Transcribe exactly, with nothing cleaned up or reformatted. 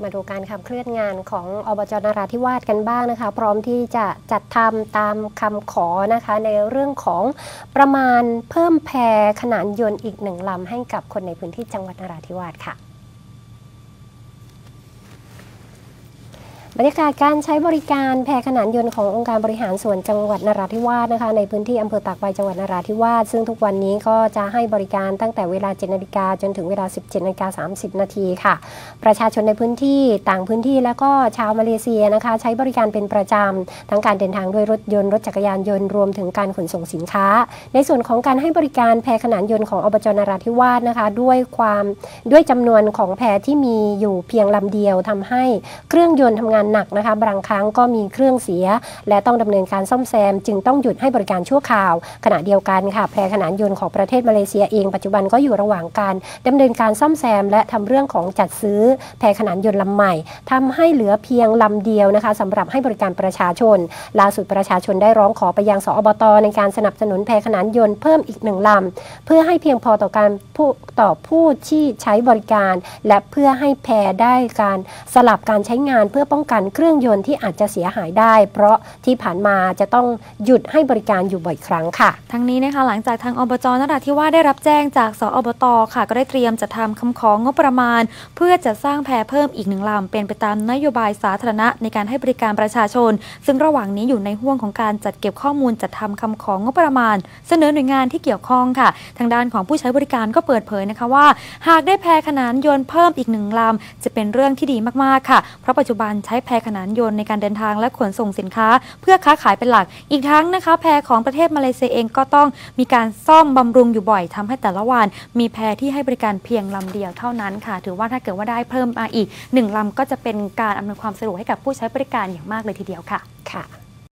มาดูการขับเคลื่อนงานของอบจ.นราธิวาสกันบ้างนะคะพร้อมที่จะจัดทำตามคำขอนะคะในเรื่องของประมาณเพิ่มแพขนานยนต์อีกหนึ่งลำให้กับคนในพื้นที่จังหวัดนราธิวาสค่ะบรรยากาศการใช้บริการแพขนานยนต์ขององค์การบริหารส่วนจังหวัดนราธิวาสนะคะในพื้นที่อำเภอตากใบจังหวัดนราธิวาสซึ่งทุกวันนี้ก็จะให้บริการตั้งแต่เวลา เจ็ดนาฬิกา จนถึงเวลา สิบเจ็ดนาฬิกาสามสิบ นาทีค่ะประชาชนในพื้นที่ต่างพื้นที่แล้วก็ชาวมาเลเซียนะคะใช้บริการเป็นประจำทั้งการเดินทางด้วยรถยนต์รถจักรยานยนต์รวมถึงการขนส่งสินค้าในส่วนของการให้บริการแพขนานยนต์ของอบจ.นราธิวาสนะคะด้วยความด้วยจำนวนของแพที่มีอยู่เพียงลำเดียวทำให้เครื่องยนต์ทำงานหนักนะคะบางครั้งก็มีเครื่องเสียและต้องดำเนินการซ่อมแซมจึงต้องหยุดให้บริการชั่วคราวขณะเดียวกันค่ะแพขนานยนต์ของประเทศมาเลเซียเองปัจจุบันก็อยู่ระหว่างการดำเนินการซ่อมแซมและทำเรื่องของจัดซื้อแพขนานยนต์ลำใหม่ทำให้เหลือเพียงลำเดียวนะคะสำหรับให้บริการประชาชนล่าสุดประชาชนได้ร้องขอไปยังสอบต.ในการสนับสนุนแพขนานยนต์เพิ่มอีกหนึ่งลำเพื่อให้เพียงพอต่อการผู้ต่อผู้ที่ใช้บริการและเพื่อให้แพได้การสลับการใช้งานเพื่อป้องกันเครื่องยนต์ที่อาจจะเสียหายได้เพราะที่ผ่านมาจะต้องหยุดให้บริการอยู่บ่อยครั้งค่ะทั้งนี้นะคะหลังจากทางอบจ.นราธิวาสได้รับแจ้งจากสอบต.ค่ะก็ได้เตรียมจะทำคำของงบประมาณเพื่อจะสร้างแพเพิ่มอีกหนึ่งลำเป็นไปตามนโยบายสาธารณะในการให้บริการประชาชนซึ่งระหว่างนี้อยู่ในห่วงของการจัดเก็บข้อมูลจัดทำคำของงบประมาณเสนอหน่วยงานที่เกี่ยวข้องค่ะทางด้านของผู้ใช้บริการก็เปิดเผยนะคะว่าหากได้แพขนานยนต์เพิ่มอีกหนึ่งลำจะเป็นเรื่องที่ดีมากๆค่ะเพราะปัจจุบันใช้แพขนานยนต์ในการเดินทางและขนส่งสินค้าเพื่อค้าขายเป็นหลักอีกทั้งนะคะแพของประเทศมาเลเซียเองก็ต้องมีการซ่อมบำรุงอยู่บ่อยทำให้แต่ละวันมีแพที่ให้บริการเพียงลำเดียวเท่านั้นค่ะถือว่าถ้าเกิดว่าได้เพิ่มมาอีกหนึ่งลำก็จะเป็นการอำนวยความสะดวกให้กับผู้ใช้บริการอย่างมากเลยทีเดียวค่ะค่ะ